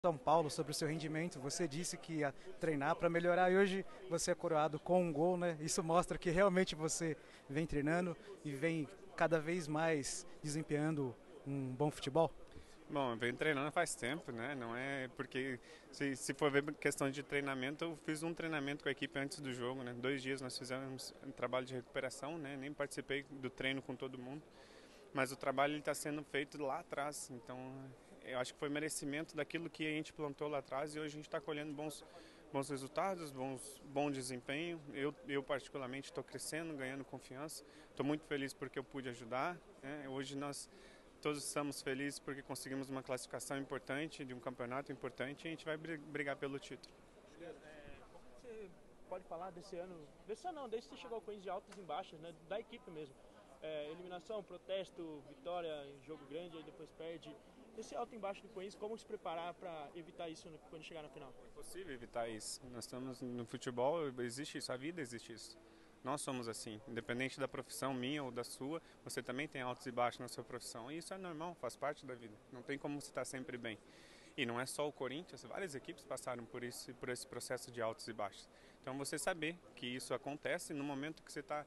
São Paulo sobre o seu rendimento. Você disse que ia treinar para melhorar e hoje você é coroado com um gol, né? Isso mostra que realmente você vem treinando e vem cada vez mais desempenhando um bom futebol. Bom, eu venho treinando faz tempo, né? Não é porque se for ver questão de treinamento, eu fiz um treinamento com a equipe antes do jogo, né? 2 dias nós fizemos um trabalho de recuperação, né? Nem participei do treino com todo mundo, mas o trabalho está sendo feito lá atrás. Então, eu acho que foi merecimento daquilo que a gente plantou lá atrás e hoje a gente está colhendo bons resultados, bom desempenho. Eu particularmente estou crescendo, ganhando confiança. Estou muito feliz porque eu pude ajudar, né? Hoje nós todos estamos felizes porque conseguimos uma classificação importante, de um campeonato importante e a gente vai brigar pelo título. Como você pode falar desse ano não, desde que você chegou ao Corinthians de altas e baixas, né, da equipe mesmo? Eliminação, protesto, vitória em jogo grande, aí depois perde. Esse alto e baixo do Corinthians, como se preparar para evitar isso quando chegar na final? É possível evitar isso. Nós estamos no futebol, existe isso, a vida existe isso. Nós somos assim, independente da profissão minha ou da sua, você também tem altos e baixos na sua profissão e isso é normal, faz parte da vida. Não tem como você estar sempre bem. E não é só o Corinthians, várias equipes passaram por esse processo de altos e baixos. Então você saber que isso acontece no momento que você está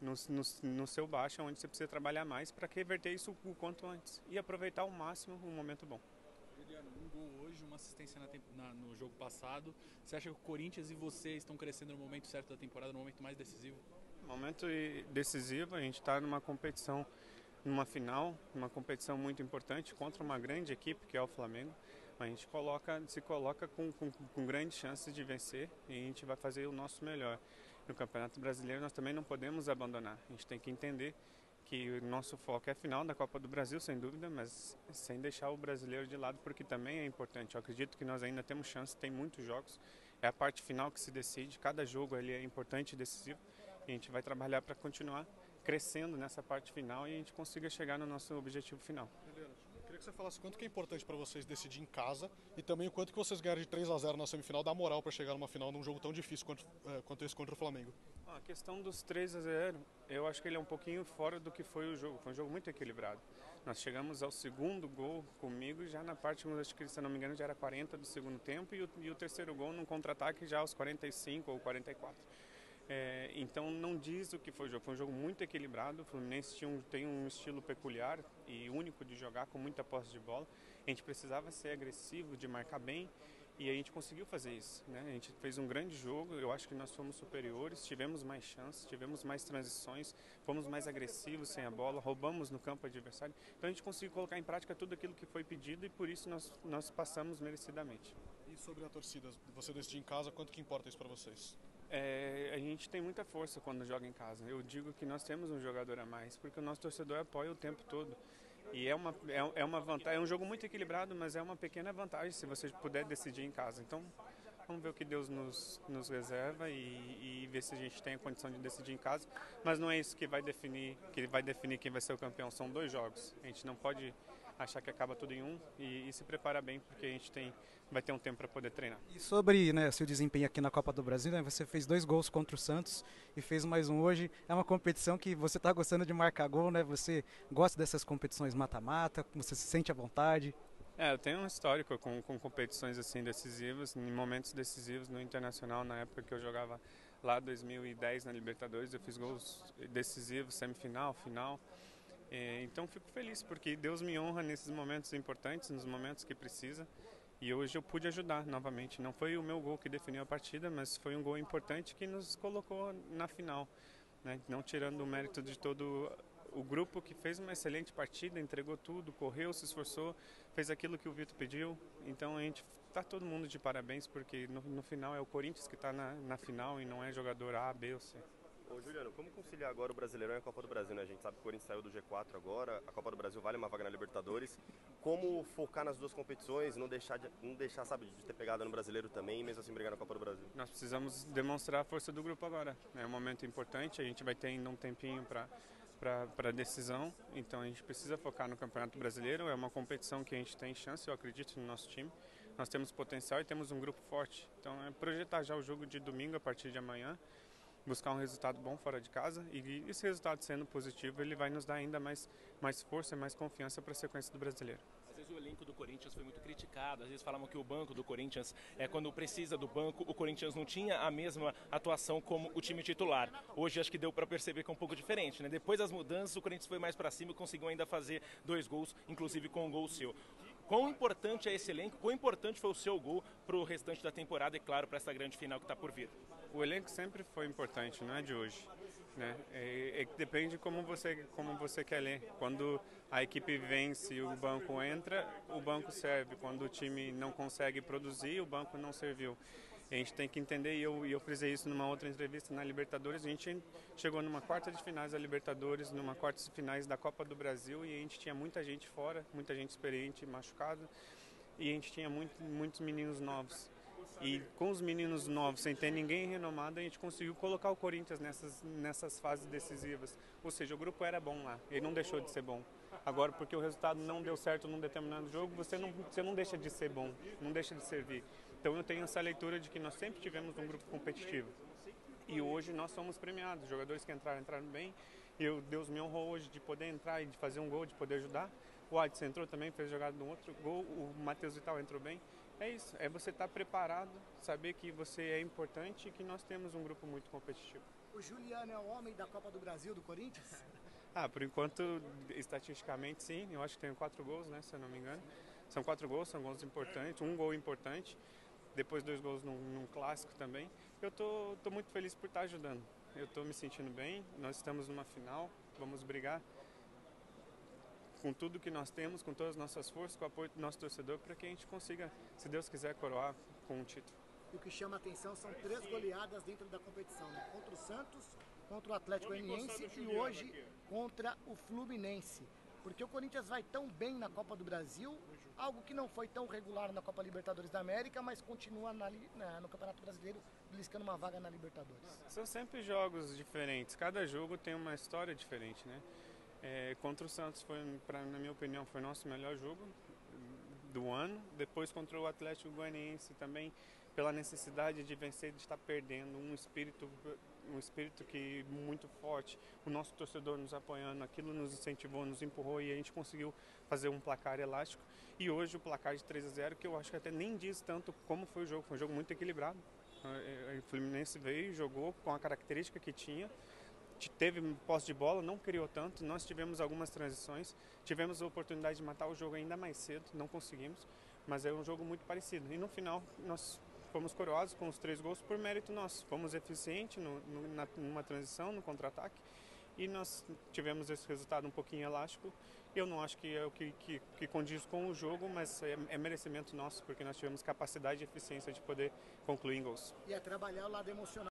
no seu baixo, onde você precisa trabalhar mais para reverter isso o quanto antes e aproveitar ao máximo um momento bom. Juliano, um gol hoje, uma assistência no jogo passado. Você acha que o Corinthians e você estão crescendo no momento certo da temporada, no momento mais decisivo? Momento decisivo, a gente está numa competição, numa final, uma competição muito importante contra uma grande equipe que é o Flamengo. A gente se coloca com grandes chances de vencer e a gente vai fazer o nosso melhor. No Campeonato Brasileiro nós também não podemos abandonar. A gente tem que entender que o nosso foco é a final da Copa do Brasil, sem dúvida, mas sem deixar o brasileiro de lado, porque também é importante. Eu acredito que nós ainda temos chance, tem muitos jogos. É a parte final que se decide, cada jogo ali é importante e decisivo. E a gente vai trabalhar para continuar crescendo nessa parte final e a gente consiga chegar no nosso objetivo final. Juliano, queria que você falasse quanto que é importante para vocês decidir em casa e também o quanto que vocês ganharam de 3-0 na semifinal dá moral para chegar numa final num jogo tão difícil quanto esse contra o Flamengo. A questão dos 3-0, eu acho que ele é um pouquinho fora do que foi o jogo. Foi um jogo muito equilibrado. Nós chegamos ao segundo gol comigo já na parte, acho que se não me engano, já era 40 do segundo tempo e o terceiro gol num contra-ataque já aos 45 ou 44. Então não diz o que foi o jogo. Foi um jogo muito equilibrado. O Fluminense tem um estilo peculiar e único de jogar com muita posse de bola. A gente precisava ser agressivo, de marcar bem e a gente conseguiu fazer isso, né? A gente fez um grande jogo. Eu acho que nós fomos superiores, tivemos mais chances, tivemos mais transições, fomos mais agressivos sem a bola, roubamos no campo adversário. Então a gente conseguiu colocar em prática tudo aquilo que foi pedido e por isso nós passamos merecidamente. E sobre a torcida, você decidir em casa, quanto que importa isso para vocês? A gente tem muita força quando joga em casa. Eu digo que nós temos um jogador a mais, porque o nosso torcedor apoia o tempo todo. E é uma vantagem, é um jogo muito equilibrado, mas é uma pequena vantagem se você puder decidir em casa. Então, vamos ver o que Deus nos reserva e ver se a gente tem a condição de decidir em casa. Mas não é isso que vai definir quem vai ser o campeão. São 2 jogos. A gente não pode achar que acaba tudo em um e se preparar bem, porque a gente vai ter um tempo para poder treinar. E sobre, né, seu desempenho aqui na Copa do Brasil, né, você fez 2 gols contra o Santos e fez mais um hoje. É uma competição que você está gostando de marcar gol, né? Você gosta dessas competições mata-mata, você se sente à vontade. Eu tenho um histórico com competições assim decisivas, em momentos decisivos no Internacional, na época que eu jogava lá 2010 na Libertadores, eu fiz gols decisivos, semifinal, final. Então fico feliz porque Deus me honra nesses momentos importantes, nos momentos que precisa. E hoje eu pude ajudar novamente. Não foi o meu gol que definiu a partida, mas foi um gol importante que nos colocou na final, né? Não tirando o mérito de todo o grupo que fez uma excelente partida, entregou tudo, correu, se esforçou, fez aquilo que o Vitor pediu. Então a gente está todo mundo de parabéns porque no final é o Corinthians que está na final e não é jogador A, B ou C. Ô Juliano, como conciliar agora o Brasileirão e a Copa do Brasil, né? A gente sabe que o Corinthians saiu do G4 agora, a Copa do Brasil vale uma vaga na Libertadores. Como focar nas duas competições, não deixar, sabe, de ter pegada no Brasileiro também e mesmo assim brigar na Copa do Brasil? Nós precisamos demonstrar a força do grupo agora. É um momento importante, a gente vai ter ainda um tempinho para decisão, então a gente precisa focar no Campeonato Brasileiro. É uma competição que a gente tem chance, eu acredito no nosso time. Nós temos potencial e temos um grupo forte. Então é projetar já o jogo de domingo a partir de amanhã, buscar um resultado bom fora de casa e esse resultado sendo positivo, ele vai nos dar ainda mais força e mais confiança para a sequência do Brasileiro. Às vezes o elenco do Corinthians foi muito criticado. Às vezes falavam que o banco do Corinthians, quando precisa do banco, o Corinthians não tinha a mesma atuação como o time titular. Hoje acho que deu para perceber que é um pouco diferente, né? Depois das mudanças, o Corinthians foi mais para cima e conseguiu ainda fazer 2 gols, inclusive com um gol seu. Quão importante é esse elenco? Quão importante foi o seu gol para o restante da temporada e, claro, para essa grande final que está por vir? O elenco sempre foi importante, não é de hoje, né? Depende como você quer ler. Quando a equipe vence e o banco entra, o banco serve. Quando o time não consegue produzir, o banco não serviu. A gente tem que entender, e eu frisei isso numa outra entrevista na Libertadores, a gente chegou numa quarta de finais da Libertadores, numa quarta de finais da Copa do Brasil, e a gente tinha muita gente fora, muita gente experiente, machucada, e a gente tinha muitos meninos novos. E com os meninos novos, sem ter ninguém renomado, a gente conseguiu colocar o Corinthians nessas fases decisivas. Ou seja, o grupo era bom lá, ele não deixou de ser bom. Agora, porque o resultado não deu certo num determinado jogo, você não deixa de ser bom, não deixa de servir. Então eu tenho essa leitura de que nós sempre tivemos um grupo competitivo. E hoje nós somos premiados, os jogadores que entraram bem. Deus me honrou hoje de poder entrar e de fazer um gol, de poder ajudar. O Adson entrou também, fez jogada no outro gol, o Matheus Vital entrou bem. É isso, é você estar preparado, saber que você é importante e que nós temos um grupo muito competitivo. O Juliano é o homem da Copa do Brasil, do Corinthians? Por enquanto, estatisticamente sim, eu acho que tenho 4 gols, né, se eu não me engano. São 4 gols, são gols importantes, um gol importante, depois 2 gols num clássico também. Eu tô muito feliz por estar ajudando, eu estou me sentindo bem, nós estamos numa final, vamos brigar com tudo que nós temos, com todas as nossas forças, com o apoio do nosso torcedor, para que a gente consiga, se Deus quiser, coroar com um título. E o que chama a atenção são 3 goleadas dentro da competição, né? Contra o Santos, contra o Atlético Goianiense e hoje contra o Fluminense. Porque o Corinthians vai tão bem na Copa do Brasil, algo que não foi tão regular na Copa Libertadores da América, mas continua no Campeonato Brasileiro beliscando uma vaga na Libertadores. São sempre jogos diferentes, cada jogo tem uma história diferente, né? Contra o Santos, na minha opinião, foi o nosso melhor jogo do ano. Depois contra o Atlético Goianiense também, pela necessidade de vencer, de estar perdendo, um espírito que muito forte, o nosso torcedor nos apoiando, aquilo nos incentivou, nos empurrou e a gente conseguiu fazer um placar elástico. E hoje o placar de 3-0, que eu acho que até nem diz tanto como foi um jogo muito equilibrado. O Fluminense veio e jogou com a característica que tinha, teve posse de bola, não criou tanto, nós tivemos algumas transições, tivemos a oportunidade de matar o jogo ainda mais cedo, não conseguimos, mas é um jogo muito parecido. E no final nós fomos coroados com os 3 gols por mérito nosso, fomos eficientes numa transição, no contra-ataque, e nós tivemos esse resultado um pouquinho elástico. Eu não acho que é o que condiz com o jogo, mas é merecimento nosso, porque nós tivemos capacidade e eficiência de poder concluir em gols. E é trabalhar o lado emocional.